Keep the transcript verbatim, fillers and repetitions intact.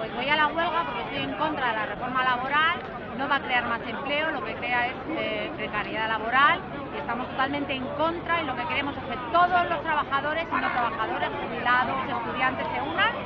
Pues voy a la huelga porque estoy en contra de la reforma laboral, no va a crear más empleo, lo que crea es eh, precariedad laboral y estamos totalmente en contra y lo que queremos es que todos los trabajadores y no trabajadores, jubilados, estudiantes se unan